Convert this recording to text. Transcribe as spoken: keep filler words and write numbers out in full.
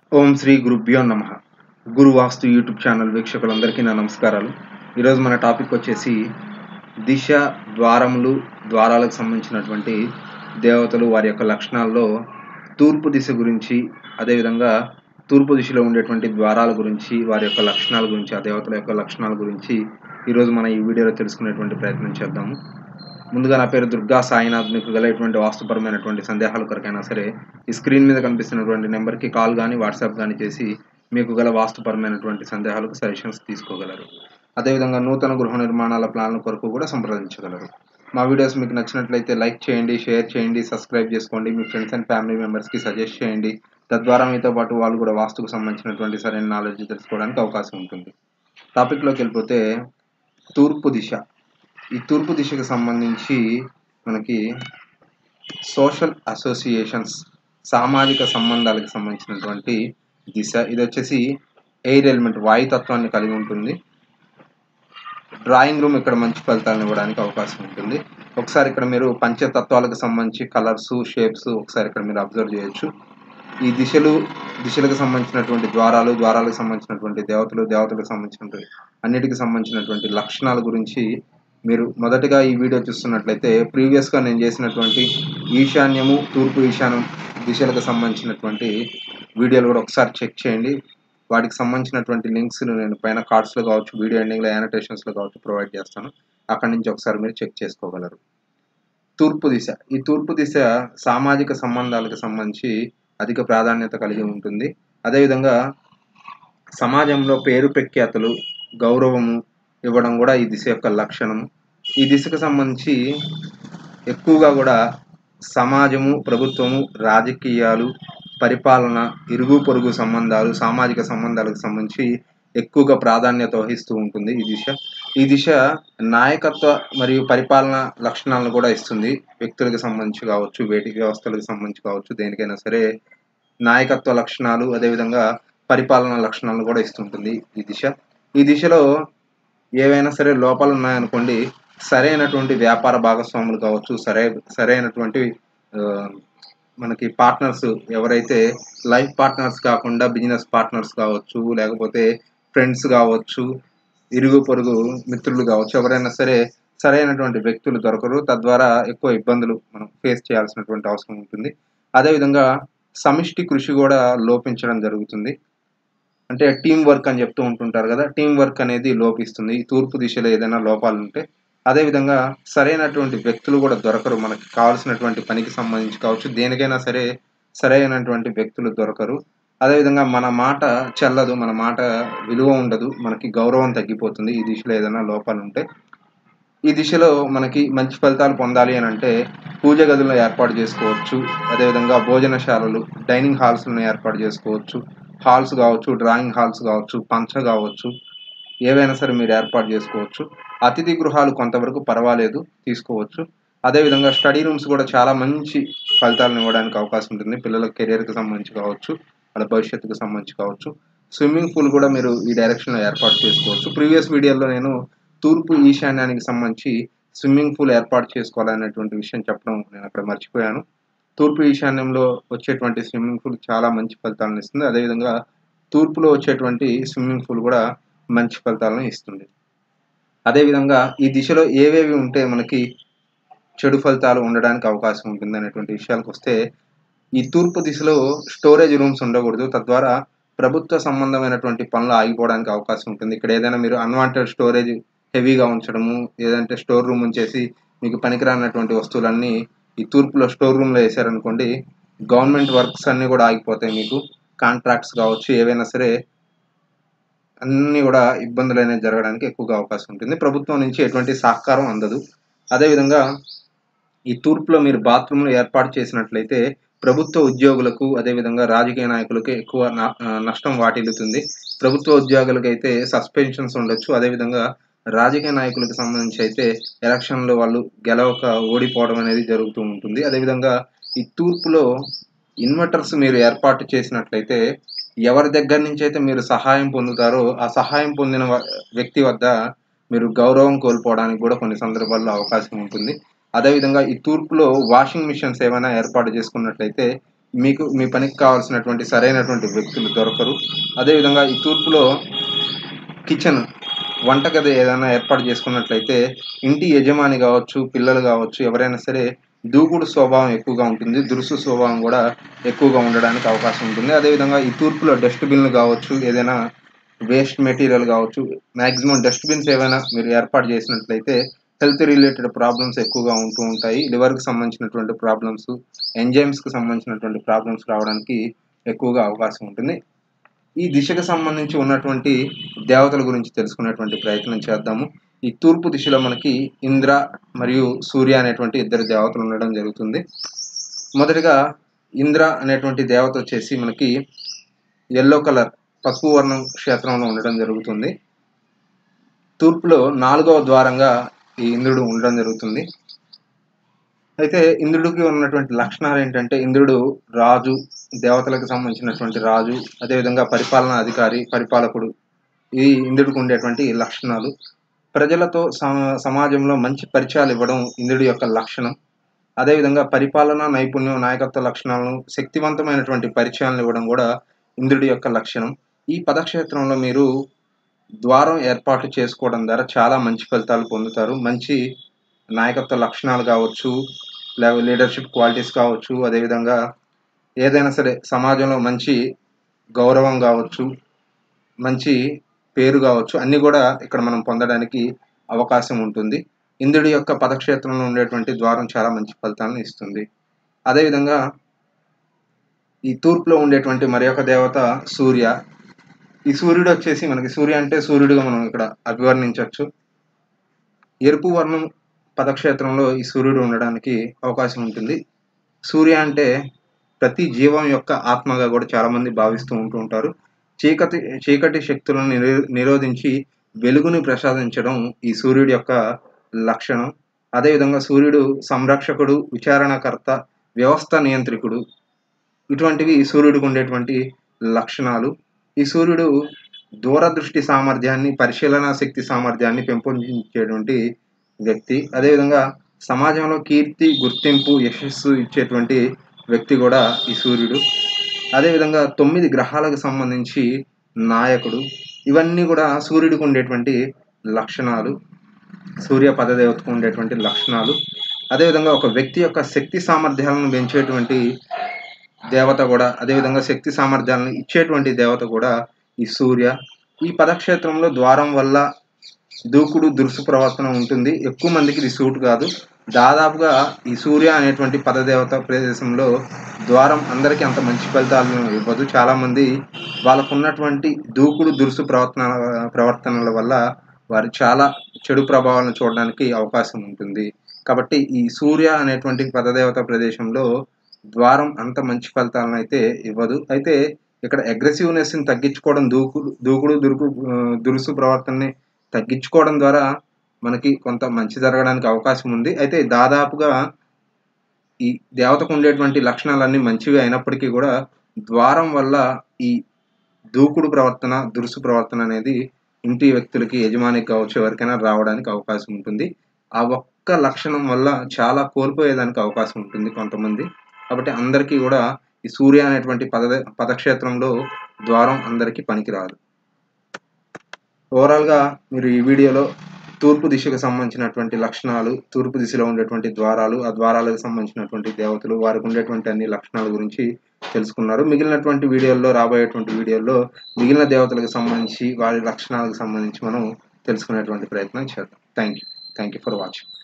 ఓం శ్రీ గురుభ్యో నమః. గురు వాస్తు YouTube channel వీక్షకులందరికీ నా నమస్కారాలు. ఈరోజు మన టాపిక్ వచ్చేసి దిశ, ద్వారములు, ద్వారాలకు సంబంధించినటువంటి దేవతలు వారి యొక్క లక్షణాల్లో తూర్పు దిశ గురించి, అదేవిధంగా తూర్పు దిశలో ఉండేటువంటి ద్వారాల గురించి, వారి యొక్క లక్షణాల గురించి, ఆ దేవతల యొక్క లక్షణాల గురించి ఈరోజు మనం ఈ వీడియోలో తెలుసుకునేటువంటి ప్రయత్నం చేద్దాము. ముందుగా నా పేరు దుర్గా సాయినాథ్. మీకు గల ఎటువంటి వాస్తుపరమైనటువంటి సందేహాల కొరకైనా సరే ఈ స్క్రీన్ మీద కనిపిస్తున్నటువంటి నెంబర్కి కాల్ కానీ వాట్సాప్ కానీ చేసి మీకు గల వాస్తుపరమైనటువంటి సందేహాలకు సజెషన్స్ తీసుకోగలరు. అదేవిధంగా నూతన గృహ నిర్మాణాల ప్లాన్ల కొరకు కూడా సంప్రదించగలరు. మా వీడియోస్ మీకు నచ్చినట్లయితే లైక్ చేయండి, షేర్ చేయండి, సబ్స్క్రైబ్ చేసుకోండి, మీ ఫ్రెండ్స్ అండ్ ఫ్యామిలీ మెంబర్స్కి సజెస్ట్ చేయండి. తద్వారా మీతో పాటు వాళ్ళు కూడా వాస్తుకు సంబంధించినటువంటి సరైన నాలెడ్జ్ తెలుసుకోవడానికి అవకాశం ఉంటుంది. టాపిక్లోకి వెళ్ళిపోతే తూర్పు దిశ. ఈ తూర్పు దిశకు సంబంధించి మనకి సోషల్ అసోసియేషన్స్, సామాజిక సంబంధాలకు సంబంధించినటువంటి దిశ. ఇది వచ్చేసి ఎయిర్ ఎలిమెంట్, వాయుతత్వాన్ని కలిగి ఉంటుంది. డ్రాయింగ్ రూమ్ ఇక్కడ మంచి ఫలితాలను ఇవ్వడానికి అవకాశం ఉంటుంది. ఒకసారి ఇక్కడ మీరు పంచతత్వాలకు సంబంధించి కలర్స్, షేప్స్ ఒకసారి ఇక్కడ మీరు అబ్జర్వ్ చేయొచ్చు. ఈ దిశలు, దిశలకు సంబంధించినటువంటి ద్వారాలు, ద్వారాలకు సంబంధించినటువంటి దేవతలు, దేవతలకు సంబంధించినటువంటి అన్నిటికి సంబంధించినటువంటి లక్షణాల గురించి మీరు మొదటగా ఈ వీడియో చూస్తున్నట్లయితే ప్రీవియస్గా నేను చేసినటువంటి ఈశాన్యము, తూర్పు ఈశాన్యం దిశలకు సంబంధించినటువంటి వీడియోలు కూడా ఒకసారి చెక్ చేయండి. వాటికి సంబంధించినటువంటి లింక్స్ నేను పైన కార్డ్స్లో కావచ్చు, వీడియో ఎండింగ్లో యానోటేషన్స్లో కావచ్చు ప్రొవైడ్ చేస్తాను. అక్కడి నుంచి ఒకసారి మీరు చెక్ చేసుకోగలరు. తూర్పు దిశ. ఈ తూర్పు దిశ సామాజిక సంబంధాలకు సంబంధించి అధిక ప్రాధాన్యత కలిగి ఉంటుంది. అదేవిధంగా సమాజంలో పేరు ప్రఖ్యాతులు, గౌరవము ఇవ్వడం కూడా ఈ దిశ యొక్క లక్షణము. ఈ దిశకు సంబంధించి ఎక్కువగా కూడా సమాజము, ప్రభుత్వము, రాజకీయాలు, పరిపాలన, ఇరుగు పొరుగు సంబంధాలు, సామాజిక సంబంధాలకు సంబంధించి ఎక్కువగా ప్రాధాన్యత వహిస్తూ ఉంటుంది ఈ దిశ. ఈ దిశ నాయకత్వ మరియు పరిపాలన లక్షణాలను కూడా ఇస్తుంది. వ్యక్తులకు సంబంధించి కావచ్చు, వేటి వ్యవస్థలకు సంబంధించి కావచ్చు, దేనికైనా సరే నాయకత్వ లక్షణాలు, అదేవిధంగా పరిపాలన లక్షణాలను కూడా ఇస్తుంటుంది ఈ దిశ. ఈ దిశలో ఏవైనా సరే లోపాలు ఉన్నాయనుకోండి, సరైనటువంటి వ్యాపార భాగస్వాములు కావచ్చు, సరై సరైనటువంటి మనకి పార్ట్నర్స్, ఎవరైతే లైఫ్ పార్ట్నర్స్ కాకుండా బిజినెస్ పార్ట్నర్స్ కావచ్చు, లేకపోతే ఫ్రెండ్స్ కావచ్చు, ఇరుగు పొరుగు మిత్రులు కావచ్చు, ఎవరైనా సరే సరైనటువంటి వ్యక్తులు దొరకరు. తద్వారా ఎక్కువ ఇబ్బందులు మనం ఫేస్ చేయాల్సినటువంటి అవసరం ఉంటుంది. అదేవిధంగా సమిష్టి కృషి కూడా లోపించడం జరుగుతుంది. అంటే టీం వర్క్ అని చెప్తూ ఉంటుంటారు కదా, టీం వర్క్ అనేది లోపిస్తుంది ఈ తూర్పు దిశలో ఏదైనా లోపాలు ఉంటే. అదేవిధంగా సరైనటువంటి వ్యక్తులు కూడా దొరకరు. మనకి కావాల్సినటువంటి పనికి సంబంధించి కావచ్చు, దేనికైనా సరే సరైనటువంటి వ్యక్తులు దొరకరు. అదేవిధంగా మన మాట చెల్లదు, మన మాట విలువ ఉండదు, మనకి గౌరవం తగ్గిపోతుంది ఈ దిశలో ఏదైనా లోపాలు ఉంటే. ఈ దిశలో మనకి మంచి ఫలితాలు పొందాలి అని అంటే పూజ గదులను ఏర్పాటు చేసుకోవచ్చు. అదేవిధంగా భోజనశాలలు, డైనింగ్ హాల్స్లను ఏర్పాటు చేసుకోవచ్చు. హాల్స్ కావచ్చు, డ్రాయింగ్ హాల్స్ కావచ్చు, పంచ కావచ్చు, ఏవైనా సరే మీరు ఏర్పాటు చేసుకోవచ్చు. అతిథి గృహాలు కొంతవరకు పర్వాలేదు, తీసుకోవచ్చు. అదేవిధంగా స్టడీ రూమ్స్ కూడా చాలా మంచి ఫలితాలను ఇవ్వడానికి అవకాశం ఉంటుంది. పిల్లల కెరియర్కి సంబంధించి కావచ్చు, వాళ్ళ భవిష్యత్తుకు సంబంధించి కావచ్చు. స్విమ్మింగ్ పూల్ కూడా మీరు ఈ డైరెక్షన్లో ఏర్పాటు చేసుకోవచ్చు. ప్రీవియస్ వీడియోలో నేను తూర్పు ఈశాన్యానికి సంబంధించి స్విమ్మింగ్ పూల్ ఏర్పాటు చేసుకోవాలనేటువంటి విషయం చెప్పడం నేను అక్కడ మర్చిపోయాను. తూర్పు ఈశాన్యంలో వచ్చేటువంటి స్విమ్మింగ్ పూల్ చాలా మంచి ఫలితాలను ఇస్తుంది. అదేవిధంగా తూర్పులో వచ్చేటువంటి స్విమ్మింగ్ పూల్ కూడా మంచి ఫలితాలను ఇస్తుంది. అదేవిధంగా ఈ దిశలో ఏవేవి ఉంటే మనకి చెడు ఫలితాలు ఉండడానికి అవకాశం ఉంటుంది అనేటువంటి విషయాలకు వస్తే, ఈ తూర్పు దిశలో స్టోరేజ్ రూమ్స్ ఉండకూడదు. తద్వారా ప్రభుత్వ సంబంధమైనటువంటి పనులు ఆగిపోవడానికి అవకాశం ఉంటుంది. ఇక్కడ ఏదైనా మీరు అన్వాంటెడ్ స్టోరేజ్ హెవీగా ఉంచడము, ఏదంటే స్టోర్ రూమ్ ఉంచేసి మీకు పనికిరానటువంటి వస్తువులన్నీ ఈ తూర్పులో స్టోర్ రూమ్లో వేసారనుకోండి, గవర్నమెంట్ వర్క్స్ అన్నీ కూడా ఆగిపోతాయి. మీకు కాంట్రాక్ట్స్ కావచ్చు, ఏవైనా సరే అన్నీ కూడా ఇబ్బందులు అనేది జరగడానికి ఎక్కువగా అవకాశం ఉంటుంది. ప్రభుత్వం నుంచి ఎటువంటి సహకారం అందదు. అదేవిధంగా ఈ తూర్పులో మీరు బాత్రూమ్లు ఏర్పాటు చేసినట్లయితే ప్రభుత్వ ఉద్యోగులకు, అదేవిధంగా రాజకీయ నాయకులకు ఎక్కువ నష్టం వాటిల్లుతుంది. ప్రభుత్వ ఉద్యోగులకు అయితే సస్పెన్షన్స్ ఉండొచ్చు. అదేవిధంగా రాజకీయ నాయకులకు సంబంధించి అయితే ఎలక్షన్లో వాళ్ళు గెలవక ఓడిపోవడం అనేది జరుగుతూ ఉంటుంది. అదేవిధంగా ఈ తూర్పులో ఇన్వర్టర్స్ మీరు ఏర్పాటు చేసినట్లయితే ఎవరి దగ్గర నుంచి అయితే మీరు సహాయం పొందుతారో ఆ సహాయం పొందిన వ్యక్తి వద్ద మీరు గౌరవం కోల్పోవడానికి కూడా కొన్ని సందర్భాల్లో అవకాశం ఉంటుంది. అదేవిధంగా ఈ తూర్పులో వాషింగ్ మిషన్స్ ఏమైనా ఏర్పాటు చేసుకున్నట్లయితే మీకు మీ పనికి కావాల్సినటువంటి సరైనటువంటి వ్యక్తులు దొరకరు. అదేవిధంగా ఈ తూర్పులో కిచెన్ వంటగది ఏదైనా ఏర్పాటు చేసుకున్నట్లయితే ఇంటి యజమాని కావచ్చు, పిల్లలు కావచ్చు, ఎవరైనా సరే దూకుడు స్వభావం ఎక్కువగా ఉంటుంది. దురుసు స్వభావం కూడా ఎక్కువగా ఉండడానికి అవకాశం ఉంటుంది. అదేవిధంగా ఈ తూర్పులో డస్ట్‌బిన్‌లు కావచ్చు, ఏదైనా వేస్ట్ మెటీరియల్ కావచ్చు, మాక్సిమం డస్ట్‌బిన్స్ ఏవైనా మీరు ఏర్పాటు చేసినట్లయితే హెల్త్ రిలేటెడ్ ప్రాబ్లమ్స్ ఎక్కువగా ఉంటూ ఉంటాయి. లివర్‌కి సంబంధించినటువంటి ప్రాబ్లమ్స్, ఎంజైమ్స్‌కి సంబంధించినటువంటి ప్రాబ్లమ్స్ రావడానికి ఎక్కువగా అవకాశం ఉంటుంది. ఈ దిశకు సంబంధించి ఉన్నటువంటి దేవతల గురించి తెలుసుకునేటువంటి ప్రయత్నం చేద్దాము. ఈ తూర్పు దిశలో మనకి ఇంద్ర మరియు సూర్య అనేటువంటి ఇద్దరు దేవతలు ఉండడం జరుగుతుంది. మొదటిగా ఇంద్ర అనేటువంటి దేవత వచ్చేసి మనకి యెల్లో కలర్ పసుపు వర్ణం క్షేత్రంలో ఉండడం జరుగుతుంది. తూర్పులో నాలుగవ ద్వారంగా ఈ ఇంద్రుడు ఉండడం జరుగుతుంది. అయితే ఇంద్రుడికి ఉన్నటువంటి లక్షణాలు ఏంటంటే ఇంద్రుడు రాజు, దేవతలకు సంబంధించినటువంటి రాజు, అదేవిధంగా పరిపాలనా అధికారి, పరిపాలకుడు. ఇది ఇంద్రుడికి ఉండేటువంటి లక్షణాలు. ప్రజలతో సమ సమాజంలో మంచి పరిచయాలు ఇవ్వడం ఇంద్రుడి యొక్క లక్షణం. అదేవిధంగా పరిపాలనా నైపుణ్యం, నాయకత్వ లక్షణాలను, శక్తివంతమైనటువంటి పరిచయాలను ఇవ్వడం కూడా ఇంద్రుడి యొక్క లక్షణం. ఈ పదక్షేత్రంలో మీరు ద్వారం ఏర్పాటు చేసుకోవడం ద్వారా చాలా మంచి ఫలితాలు పొందుతారు. మంచి నాయకత్వ లక్షణాలు కావచ్చు, లేవ లీడర్‌షిప్ క్వాలిటీస్ కావచ్చు, అదేవిధంగా ఏదైనా సరే సమాజంలో మంచి గౌరవం కావచ్చు, మంచి పేరు కావచ్చు, అన్నీ కూడా ఇక్కడ మనం పొందడానికి అవకాశం ఉంటుంది. ఇంద్రుడి యొక్క పదక్షేత్రంలో ఉండేటువంటి ద్వారం చాలా మంచి ఫలితాలను ఇస్తుంది. అదేవిధంగా ఈ తూర్పులో ఉండేటువంటి మరి ఒక దేవత సూర్య. ఈ సూర్యుడు వచ్చేసి మనకి సూర్య అంటే సూర్యుడిగా మనం ఇక్కడ అభివర్ణించొచ్చు. ఎరుపు వర్ణం పదక్షేత్రంలో ఈ సూర్యుడు ఉండడానికి అవకాశం ఉంటుంది. సూర్య అంటే ప్రతి జీవం యొక్క ఆత్మగా కూడా చాలామంది భావిస్తూ ఉంటూ ఉంటారు. చీకటి చీకటి శక్తులను నిరో నిరోధించి వెలుగుని ప్రసాదించడం ఈ సూర్యుడి యొక్క లక్షణం. అదేవిధంగా సూర్యుడు సంరక్షకుడు, విచారణకర్త, వ్యవస్థ నియంత్రికుడు. ఇటువంటివి సూర్యుడికి ఉండేటువంటి లక్షణాలు. ఈ సూర్యుడు దూరదృష్టి సామర్థ్యాన్ని, పరిశీలనా శక్తి సామర్థ్యాన్ని పెంపొందించేటువంటి వ్యక్తి. అదేవిధంగా సమాజంలో కీర్తి, గుర్తింపు, యశస్సు ఇచ్చేటువంటి వ్యక్తి కూడా ఈ సూర్యుడు. అదేవిధంగా తొమ్మిది గ్రహాలకు సంబంధించి నాయకుడు. ఇవన్నీ కూడా సూర్యుడికి ఉండేటువంటి లక్షణాలు. సూర్య పదదేవతకు ఉండేటువంటి లక్షణాలు. అదేవిధంగా ఒక వ్యక్తి యొక్క శక్తి సామర్థ్యాలను పెంచేటువంటి దేవత కూడా, అదేవిధంగా శక్తి సామర్థ్యాలను ఇచ్చేటువంటి దేవత కూడా ఈ సూర్య. ఈ పదక్షేత్రంలో ద్వారం వల్ల దూకుడు, దురుసు ప్రవర్తన ఉంటుంది. ఎక్కువ మందికి ఇది సూట్ కాదు. దాదాపుగా ఈ సూర్య అనేటువంటి పదదేవత ప్రదేశంలో ద్వారం అందరికీ అంత మంచి ఫలితాలను ఇవ్వదు. చాలామంది వాళ్ళకున్నటువంటి దూకుడు, దురుసు ప్రవర్తన ప్రవర్తనల వల్ల వారు చాలా చెడు ప్రభావాలను చూడడానికి అవకాశం ఉంటుంది. కాబట్టి ఈ సూర్య అనేటువంటి పదదేవత ప్రదేశంలో ద్వారం అంత మంచి ఫలితాలను అయితే ఇవ్వదు. అయితే ఇక్కడ అగ్రెసివ్‌నెస్‌ని తగ్గించుకోవడం, దూకుడు దూకుడు దురుకు ఆహ్, దురుసు ప్రవర్తనని తగ్గించుకోవడం ద్వారా మనకి కొంత మంచి జరగడానికి అవకాశం ఉంది. అయితే దాదాపుగా ఈ దేవతకు ఉండేటువంటి లక్షణాలన్నీ మంచివే అయినప్పటికీ కూడా ద్వారం వల్ల ఈ దూకుడు ప్రవర్తన, దురుసు ప్రవర్తన అనేది ఇంటి వ్యక్తులకి, యజమానికి కావచ్చు, ఎవరికైనా రావడానికి అవకాశం ఉంటుంది. ఆ ఒక్క లక్షణం వల్ల చాలా కోల్పోయేదానికి అవకాశం ఉంటుంది కొంతమంది. కాబట్టి అందరికీ కూడా ఈ సూర్య అనేటువంటి పదదే పదక్షేత్రంలో ద్వారం అందరికీ పనికిరాదు. ఓవరాల్‌గా మీరు ఈ వీడియోలో తూర్పు దిశకు సంబంధించినటువంటి లక్షణాలు, తూర్పు దిశలో ఉండేటువంటి ద్వారాలు, ఆ ద్వారాలకు సంబంధించినటువంటి దేవతలు, వారికి ఉండేటువంటి అన్ని లక్షణాల గురించి తెలుసుకున్నారు. మిగిలినటువంటి వీడియోల్లో, రాబోయేటువంటి వీడియోల్లో మిగిలిన దేవతలకు సంబంధించి, వారి లక్షణాలకు సంబంధించి మనం తెలుసుకునేటువంటి ప్రయత్నం చేద్దాం. Thank you. Thank you for watching.